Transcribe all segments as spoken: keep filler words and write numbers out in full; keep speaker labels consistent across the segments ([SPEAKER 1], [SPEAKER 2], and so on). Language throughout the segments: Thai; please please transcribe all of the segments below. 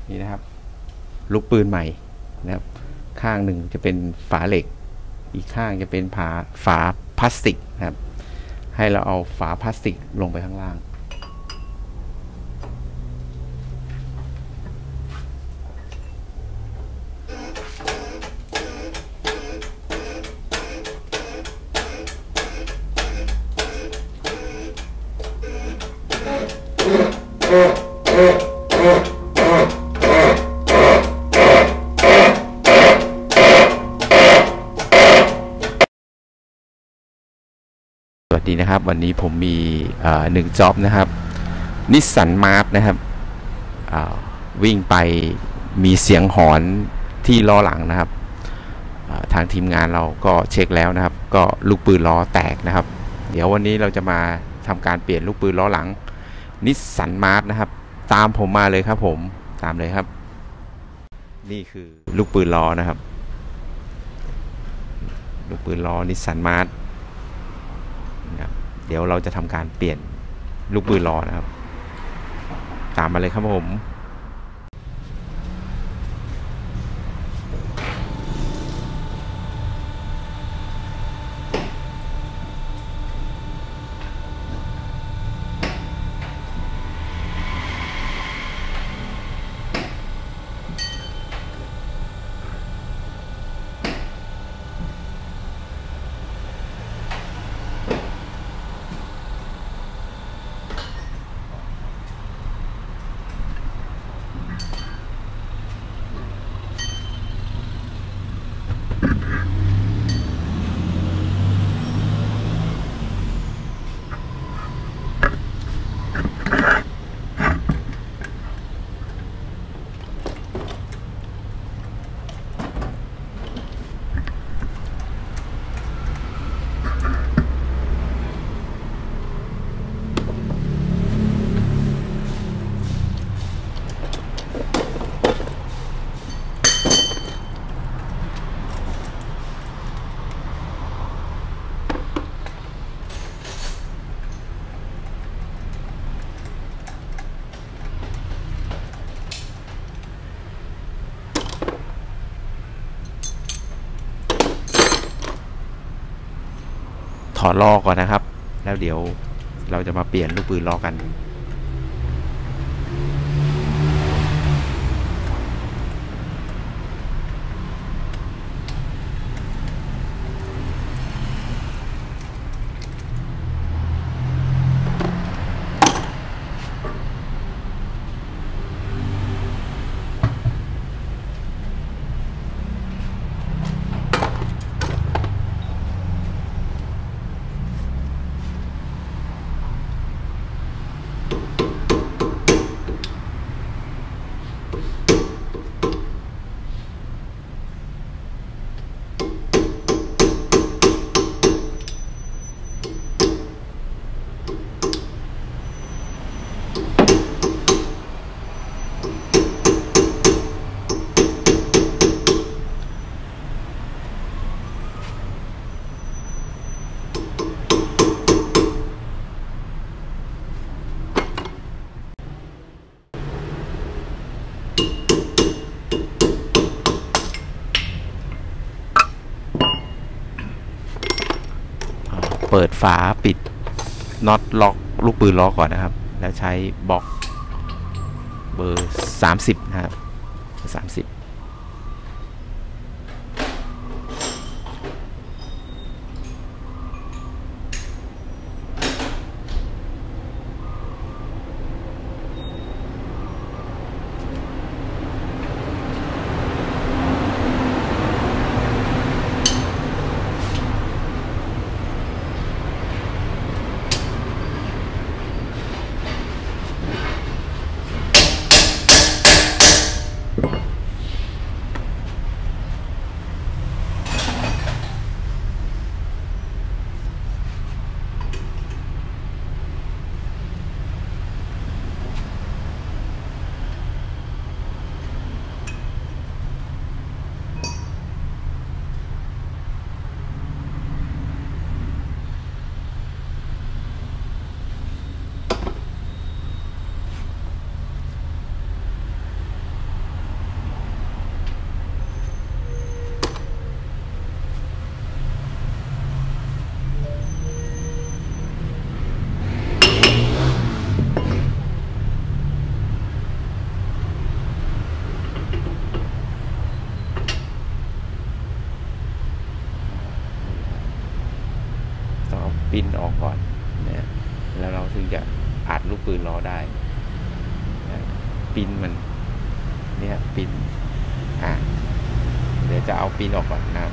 [SPEAKER 1] นี่นะครับลูกปืนใหม่นะครับข้างหนึ่งจะเป็นฝาเหล็กอีกข้างจะเป็นฝาฝาพลาสติกนะครับให้เราเอาฝาพลาสติกลงไปข้างล่างสวัสดีนะครับวันนี้ผมมีหนึ่งจ็อบนะครับนิสสันมาร์ทนะครับวิ่งไปมีเสียงหอนที่ล้อหลังนะครับทางทีมงานเราก็เช็คแล้วนะครับก็ลูกปืนล้อแตกนะครับเดี๋ยววันนี้เราจะมาทำการเปลี่ยนลูกปืนล้อหลังนิสสันมาร์ทนะครับตามผมมาเลยครับผมตามเลยครับนี่คือลูกปืนล้อนะครับลูกปืนล้อนิสสันมาร์ทเดี๋ยวเราจะทำการเปลี่ยนลูกปืนล้อนะครับตามมาเลยครับผมถอดล้อก่อนนะครับแล้วเดี๋ยวเราจะมาเปลี่ยนลูกปืนล้อกันเปิดฝาปิดน็อตล็อกลูกปืนล้อก่อนนะครับแล้วใช้บล็อกเบอร์สามสิบนะครับสามสิบปิ้นมันเนี่ยปิ้นอ่ะเดี๋ยวจะเอาปิ้นออกก่อนนะครับ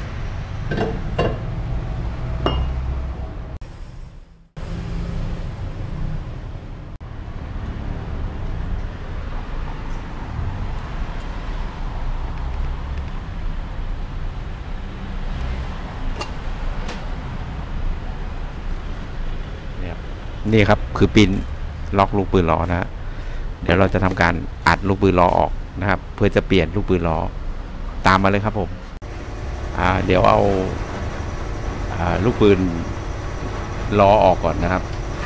[SPEAKER 1] นี่ครับคือปิ้นล็อกลูกปืนล้อนะฮะเดี๋ยวเราจะทำการอัดลูกปืนล้อออกนะครับเพื่อจะเปลี่ยนลูกปืนล้อตามมาเลยครับผมอ่าเดี๋ยวเอาอ่าลูกปืนล้อออกก่อนนะครับ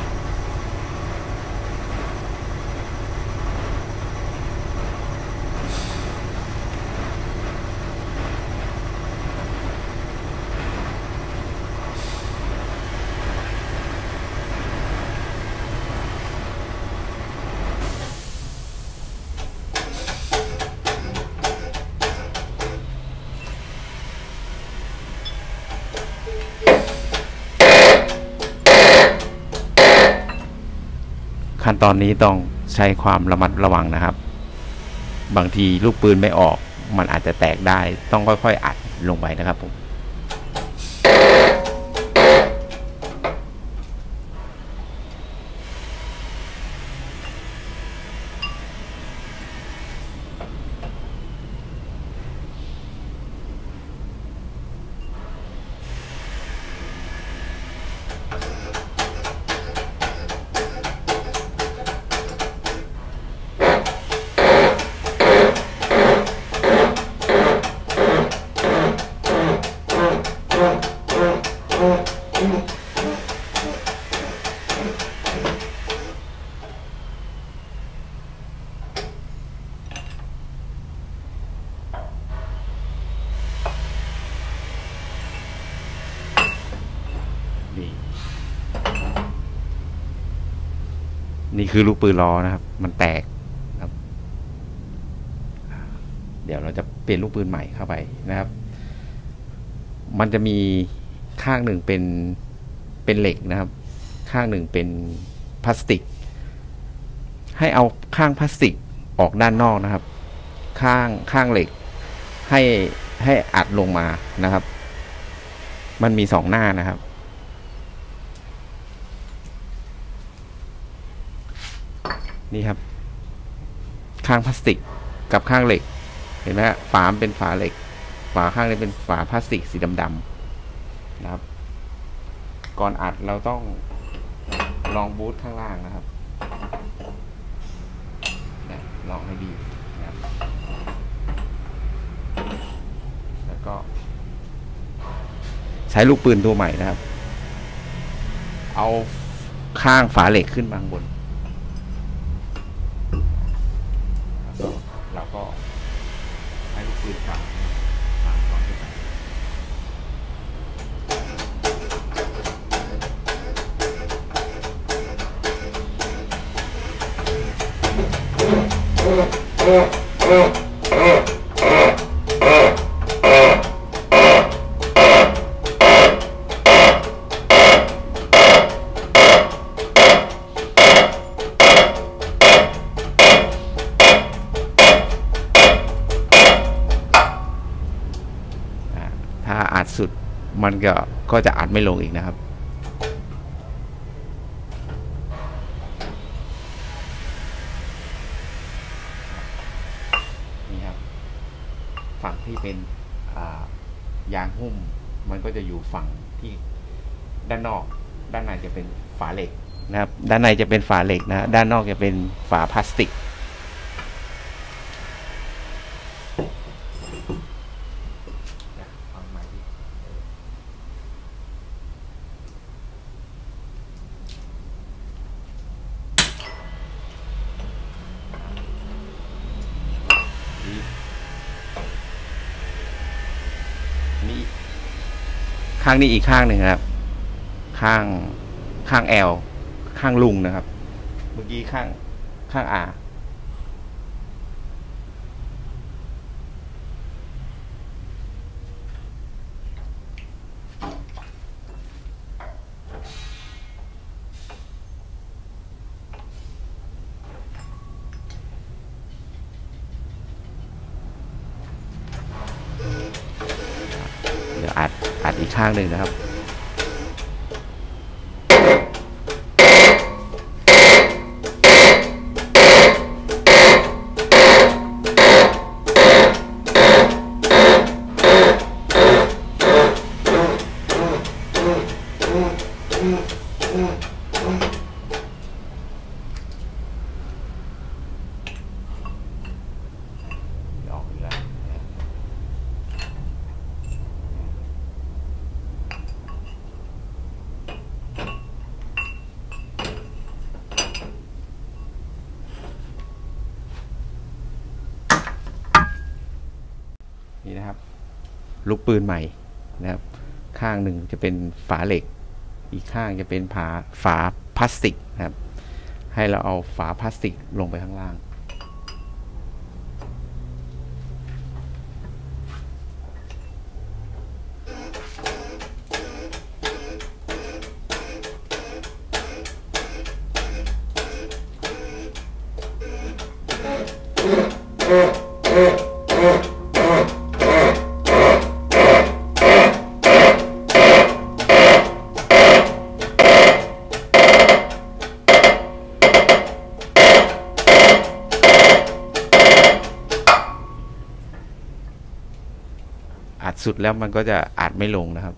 [SPEAKER 1] ขั้นตอนนี้ต้องใช้ความระมัดระวังนะครับบางทีลูกปืนไม่ออกมันอาจจะแตกได้ต้องค่อยๆอัดลงไปนะครับผมนี่คือลูกปืนล้อนะครับมันแตกครับเดี๋ยวเราจะเปลี่ยนลูกปืนใหม่เข้าไปนะครับมันจะมีข้างหนึ่งเป็นเป็นเหล็กนะครับข้างหนึ่งเป็นพลาสติกให้เอาข้างพลาสติกออกด้านนอกนะครับข้างข้างเหล็กให้ให้อัดลงมานะครับมันมีสองหน้านะครับนี่ครับข้างพลาสติกกับข้างเหล็กเห็นไหมฮะฝาเป็นฝาเหล็กฝาข้างนี้เป็นฝาพลาสติกสีดำๆนะครับก่อนอัดเราต้องลองบูทข้างล่างนะครับลองให้ดีนะครับแล้วก็ใช้ลูกปืนตัวใหม่นะครับเอาข้างฝาเหล็กขึ้นมาข้างบนเราก็ให้ลูกปืนกลับตามซ้อนขึ้นไปถ้าอัดสุดมันก็ก็จะอัดไม่ลงอีกนะครับนี่ครับฝั่งที่เป็นยางหุ้มมันก็จะอยู่ฝั่งที่ด้านนอกด้านในจะเป็นฝาเหล็กนะครับด้านในจะเป็นฝาเหล็กนะด้านนอกจะเป็นฝาพลาสติกนี่ข้างนี้อีกข้างหนึ่งครับข้างข้างแอลข้างลุงนะครับเมื่อกี้ข้างข้างอาข้างหนึ่งนะครับนี่นะครับลูกปืนใหม่นะครับข้างหนึ่งจะเป็นฝาเหล็กอีกข้างจะเป็นฝาฝาพลาสติกนะครับให้เราเอาฝาพลาสติกลงไปข้างล่างอัดสุดแล้วมันก็จะอัดไม่ลงนะครับ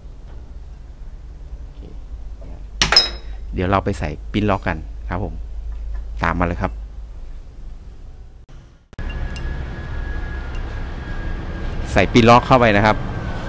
[SPEAKER 1] เดี๋ยวเราไปใส่ปิ้นล็อกกันครับผมตามมาเลยครับใส่ปิ้นล็อกเข้าไปนะครับ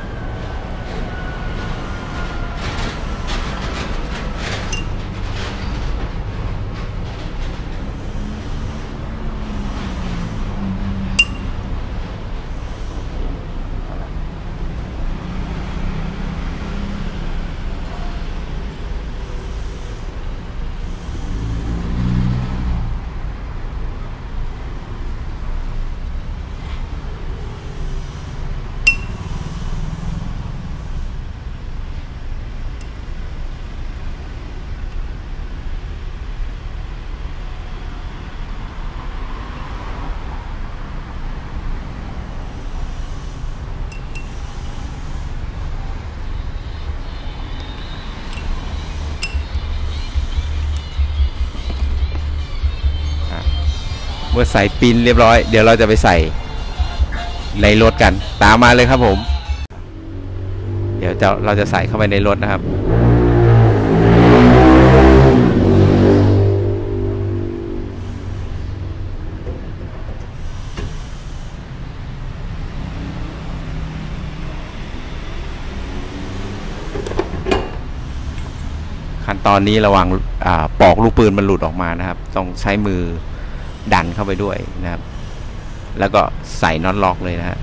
[SPEAKER 1] เมื่อใส่ปิ้นเรียบร้อยเดี๋ยวเราจะไปใส่ในรถกันตามมาเลยครับผมเดี๋ยวจะเราจะใส่เข้าไปในรถนะครับขั้นตอนนี้ระวังปอกลูกปืนมันหลุดออกมานะครับต้องใช้มือดันเข้าไปด้วยนะครับแล้วก็ใส่น็อตล็อกเลยนะฮะ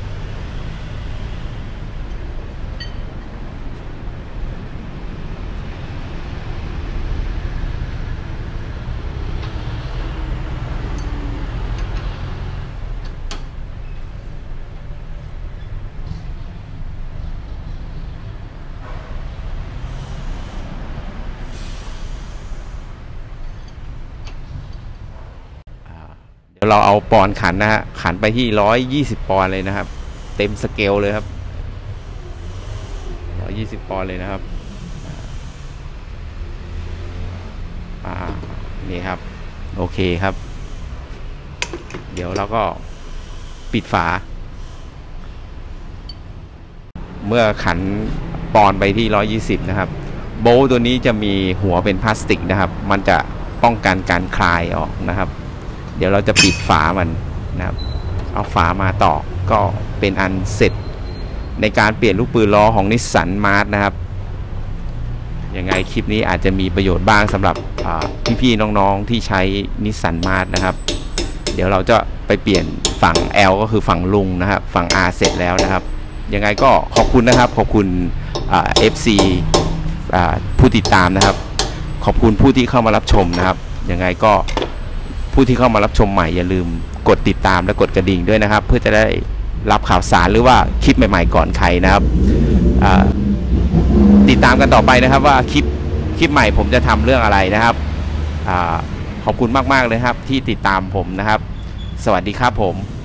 [SPEAKER 1] เราเอาปอนด์ขันนะฮะขันไปที่ร้อยยี่สิบปอนด์เลยนะครับเต็มสเกลเลยครับร้อยยี่สิบปอนด์เลยนะครับอ่านี่ครับโอเคครับเดี๋ยวเราก็ปิดฝาเมื่อขันปอนด์ไปที่ร้อยยี่สิบนะครับโบว์ตัวนี้จะมีหัวเป็นพลาสติกนะครับมันจะป้องกันการคลายออกนะครับเดี๋ยวเราจะปิดฝามันนะครับเอาฝามาต่อก็เป็นอันเสร็จในการเปลี่ยนลูกปืนล้อของนิสสันมาร์ทนะครับยังไงคลิปนี้อาจจะมีประโยชน์บ้างสำหรับพี่ๆน้องๆที่ใช้นิสสันมาร์ทนะครับเดี๋ยวเราจะไปเปลี่ยนฝั่ง L ก็คือฝั่งลุงนะครับฝั่ง R เสร็จแล้วนะครับยังไงก็ขอบคุณนะครับขอบคุณเอฟซีผู้ติดตามนะครับขอบคุณผู้ที่เข้ามารับชมนะครับยังไงก็ผู้ที่เข้ามารับชมใหม่อย่าลืมกดติดตามและกดกระดิ่งด้วยนะครับเพื่อจะได้รับข่าวสารหรือว่าคลิปใหม่ๆก่อนใครนะครับติดตามกันต่อไปนะครับว่าคลิปคลิปใหม่ผมจะทำเรื่องอะไรนะครับขอบคุณมากๆเลยครับที่ติดตามผมนะครับสวัสดีครับผม